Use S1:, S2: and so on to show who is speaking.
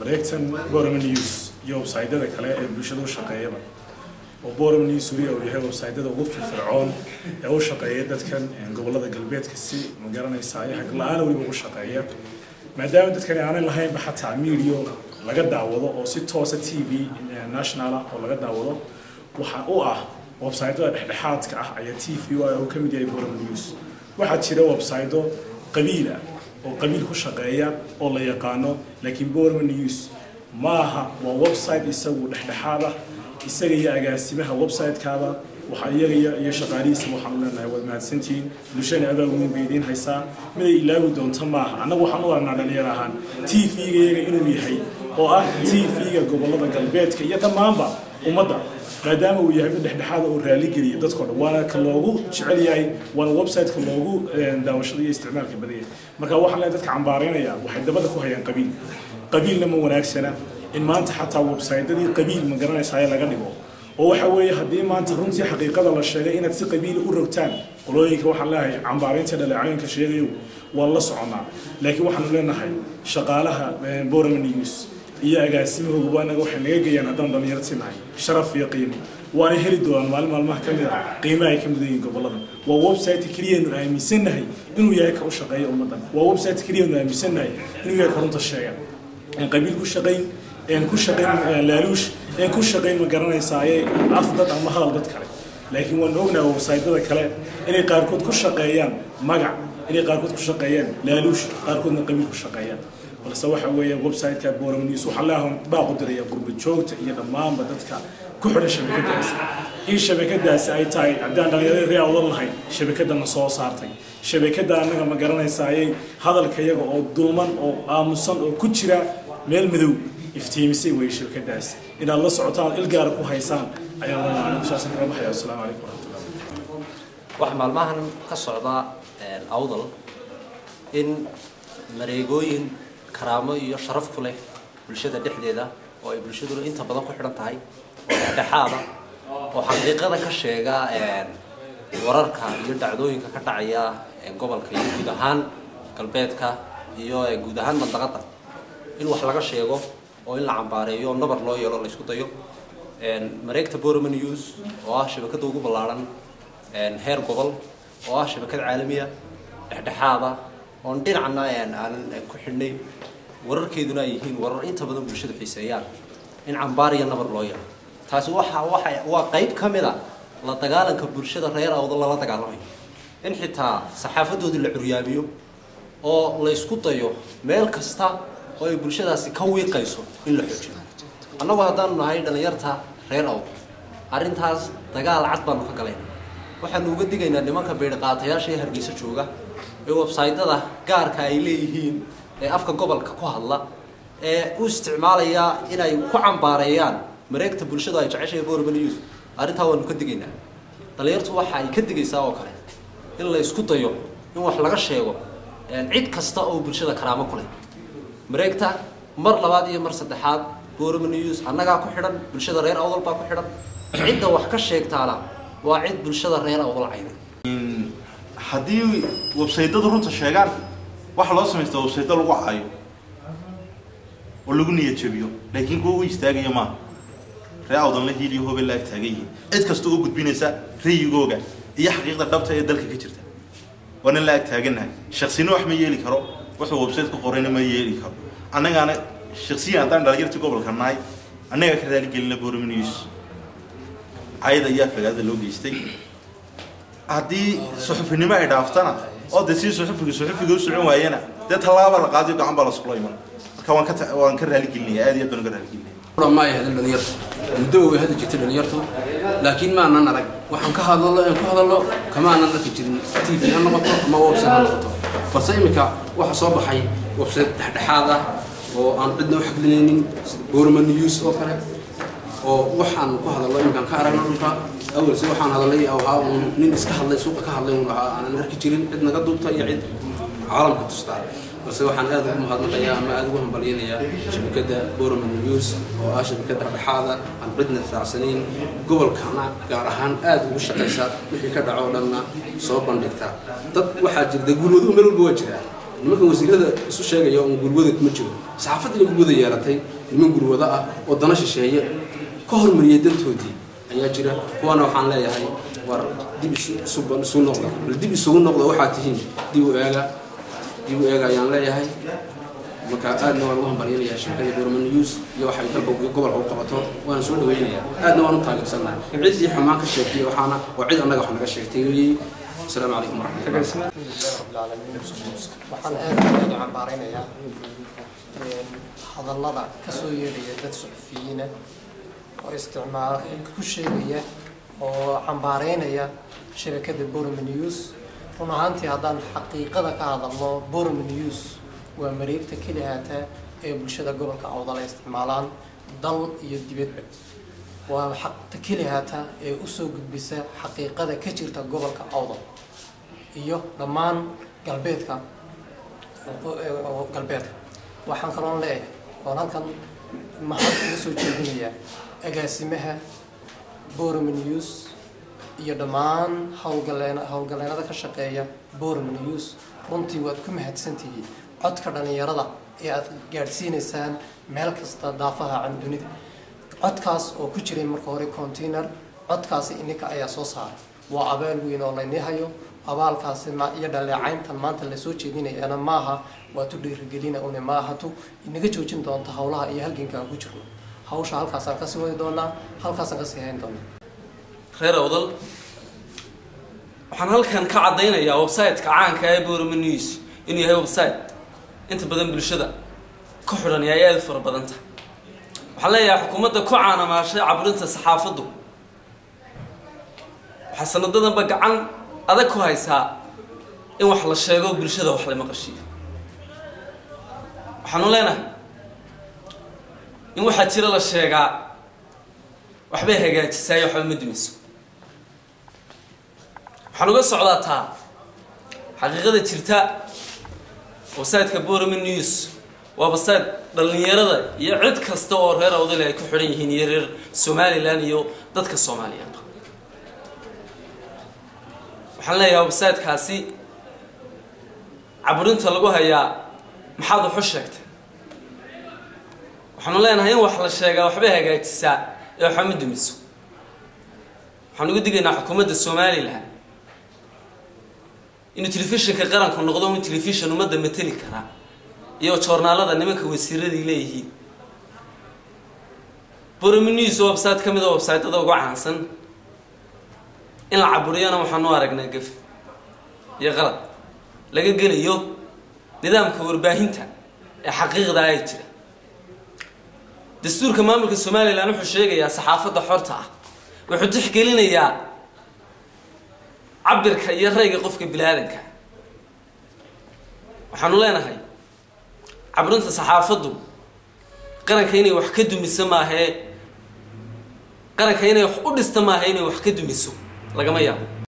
S1: مريكتن بورم نيوز يوم سعيدة كلا بيشدوا شقيبة وبورم نيوز سوريا وياه ويب سعيدة وقف فرعون أو شقية ده كان قبل هذا قلبيت كسي مقارنة يساعي حق العالم ويبغوا شقية ما دام ده كان يعني الله هاي بحث عميريو لقد دعوضه أو ستة تي في ناشنال أو لقد دعوضه وحقوقه ويب سعيدة بحث كأي تي في أو كميديا بورم نيوز واحد شراء ويب سعيدة قبيلة وقبيل هو شقية والله يقانو لكن بورم نيوز maaha waa website isagu dhexdhexaad ah isaga iyo agaasimaha website-kaada waxa iyaga iyo shaqaalihiisa waxaan leenahay wad mahadsantiin bulshada aad ugu beedin haysaa mid ay ilaawi doonto maaha anagu waxaan u aragnaa dhalinyaro ahaan TV-ga inuu yahay oo ah TV-ga gobolada galbeedka iyo dhammaanba ummadda maadaama uu yahay mid dhexdhexaad oo raali geliya dadka dhan waana ka loogu jecel yahay waana website-ka loogu daawashada iyo isticmaalka badiyay marka waxaan leeyahay dadka cambaareynaya waxay dabada ku hayaan qabiil lama wanaagsana in maanta xataa website-dadii qabiil ma garanaysaa laga dhigo oo waxa weeye haddii maanta runtii xaqiiqada la sheegay inaad si qabiil u rogtaan qolooyinka waxaan leeyahay cambaareynta dhaleecooyinka sheegayo waa la soconaa laakiin waxaan leenahay shaqaalaha Boorama News iyo agaasimahooda anaga waxay naga geeyaan haddaan dhalinyartinahay sharaf iyo qiimo waana heli doonaan maalmaha ka mid ah qiimaha ay ka mudayeen gobolada waa website kaliya inuu aaminsanahay inuu yahay ka u shaqeeyo ummadda waa website kaliya inuu aaminsanahay inuu yahay runta sheega قبيل كشقين كشقين لالوش كشقين ما قرنا يساعي أفضل أما هذا ضد كله لكن ونوجنا وسايدنا كله إني قاركود كشقيان مجا إني قاركود كشقيان لالوش قاركود قبيل كشقيان ولا سوى حويه ويب سايت كبورم نيوز وحلاهم باقدر يا قرب الشوت يا دمام بدتك كحول شبكة داس إيش شبكة داس أي تاي عندنا رياض الله هاي شبكة دنا صوص صارتي شبكة دنا ما قرنا يساعي هذا الكيان أو دومان أو أمصن أو كتيرة ميل مذو افتيمسي ويش شبكة داس إن الله سبحانه الجارك وهيسان أيها الله على أساس ربح يا السلام عليكم ورحمة الله
S2: وحمل معهن كالصعداء الأوضل إن مريجوين كرامة يشرف كله بالشدة دحديدة أو بالشدة أنت بدك كحرن تاعي دحابة وحقيقة كشيء وررك يدعدوين كتعيا قبل كي جودهان قلبيتك جودهان منطقة إن وحلاق الشيء أو إن العبارة يوم نبر الله يلا يسكت يوم مريكة بورم نيوز شبكة وجوب العالم هير قبل شبكة عالمية دحابة وندين عنا عن كحني ورر كيدنا يهين ورر أنت بدون برشة في سيار إن عبارة النبر الله يلا تاسو وقيد كاملة لا تقالن كبرشة الريال أو ضل لا تقالن إن حتى صحافة دود العريابيو أو لا يسكت يو ميل كستا أو برشة سكوي قيسو إن الحجة أنا وهذا هاي دنيرتها ريال أو أرنتاز تقال عطبا مخكلين وحن وجد جينا لما كبير قاطع شيء هرجيس شوجا ويب سايت ده قار كايليهين أفكار قبل كقهلا واستعماليا إن يكون باريان مريكة برشة يعيش بورم نيوز أرنتها ونكدجينا طليرته واحد يكدجي سوا كله إلا يسكت يوم يوم حلقة شيء عيد كستا أو برشة كرامة كله مريكة مر لبادية مر صدحات بورم نيوز أنا قاعد كحرن برشة غير أول باك كحرن عيد وحكة شيء تعالى وعيد برشة غير أول عينه
S3: haddii website-dadu runta sheegaan waxa loo sameeyo website-da lagu caayo oo lagu niyad jabiyo laakiin kuwa istaagaya ma raawdan la hiliyo hobel la taagay cid kasta oo gudbinaysa riyigooga iyo xaqiiqda dhabta ee dalka ka jirta wana la taaganahay shakhsina wax ma yeeli karo wuxuu website-ku qorayna ma yeeli karo annagana shakhsiyan aan dhalinyarta gobolka nahay annaga ka raali gelina Boorama News ayada yaa fagaada loo geystay haddii suxufinimo ay dhaaftana oo dadkii suxufiga u socon waayana dad talaaba la qaadiyo gacan baa la soo leeyahay marka waan ka raali gelinayaa aad iyo aad baan ka raali gelinayaa
S4: ما يهدل دنيرته مدوي هذا جت دنيرته لكن ما أنا نرى وحن كهذا الله كمان أنا كجرين تيفي أنا بطل ما وبسط أنا بطل فصيمك وحصاب حي وبسط تحت هذا وأن عندنا حق لين بورم نيوز وكذا وحن كهذا الله يمكن كهرنا نقطة أول شيء وحن هذا اللي أو ها ننسك هذا سوق كهذا أنا نرى كجرين عندنا قدوم تيعد عالم كتستعر بس وحن هذا مهضم قيام ما أدوهم بلينيا شبكة بورم نيوز أو شبكة بحاذا عن بدنا 3 سنين قبل كنا جارهان أدو وشقيسات وحي كذا عولنا صوبا نكتا طب واحد جد يقولوا ذو من الوجه nimanka wasiirada isu sheegaya oo gurwada kuma jiro saxaafadii gurwada yeelatay niman gurwada ah oo dana shisheeye ka hormariyay dantoodii ayaa jira kuwana waxaan leeyahay war dib isu noqda dib isugu noqda waxa tihiin dib u eega ayaan leeyahay marka aadna waan ugu hambalyeynaya shirkadda Boorama News iyo waxay dalka gobolka u qabato waan soo dhaweynayaa aadna waan u taageersanahay cidii xumaan ka sheegtay waxaana oo cid annaga wax naga sheegtay السلام عليكم ورحمة الله
S5: رب العالمين waxaan aad cambaaraynayaa hadallada ka soo yeedhaya dad suxufiyiin oo isticmaal ku sheegaya oo cambaaraynaya shabakada Boorama News run ahaantii haddaan xaqiiqada ka hadalno Boorama News waa mareegta kaliya ee bulshada gobolka Awdal ay isticmaalaan dal iyo dibadba waa xaqta kaliya ee u soo gudbisa xaqiiqada ka jirta gobolka Awdal iyo dhammaan galbeedka waxaan kaloo leeyahay oo halkan maxaa ugu soo jeedinayaa agaasimaha Boorama News iyo dhammaan hawlgaleennada ka shaqeeya Boorama News runtii waad ku mahadsantihiin codka dhalinyarada ee aad gaarsiinaysaan meel kasta daafaha candunida codkaas oo ku jiray marka hore container codkaasi ininka ayaa soo saaray waa abaal weyn oo la hayo abaalkaasi ma iyo dhaleecayntan maanta la soo jeedinayana maaha waa tu dhiirigelina oo maaha tu inaga joojin doonta hawlaha iyo halganka ku jirno hawsha halkaas aan ka sii wadi doonaa halkaas aan ka sii hayn doonaa
S6: reer Awdal waxaan halkan ka cadeynayaa website-ka caanka ah ee Boorama News inuu yahay website inta badan bulshada ku xiran yahay aad fara badan tahay waxaan leeyahay xukuumadda ku caanamaashay caburinta saxaafaddu waxa sanadadanba gacan adag ku haysaa in wax la sheego bulshada wax la maqashiyo waxaan leenahay in waxa jira la sheegaa waxbay hagaajisaa waxba ma dumiso waxaan uga socdaa taa xaqiiqada jirta website-ka Boorama News waa website dhalinyarada iyo cid kasta oo reer Awdal ay ku xiran yihiin iyo reer Somaliland iyo dadka Soomaaliyeed waxaan leeyahay website-kaasi caburinta lagu hayaa maxaad u sheegtay waxaan leenahay in wax la sheegaa waxbay hagaajisaa ee waxa ma dumiso waxaan ugu digaynaa xukuumadda Somaliland in telefishinka qaranku noqdo in telefishin umada matali kara iyo joornaalada nimanka wasiiradii leeyihiin Boorama News website kamid ah website-ada ugu caansan in la caburiyana waxaan u aragnaa gaf iyo qalad laga gelayo nidaamka warbaahinta ee xaqiiqda ay jira dastuurka maamulka Somaliland wuxuu sheegayaa saxaafadda xorta ah wuxuu tixgelinayaa cabirka iyo rayga qofka bilaadanka waxaan leenahay caburinta saxaafaddu qaranka inay wax ka dumiso maahe qaranka inay wax u dhisto maahe inay wax ka dumiso lagama yaabo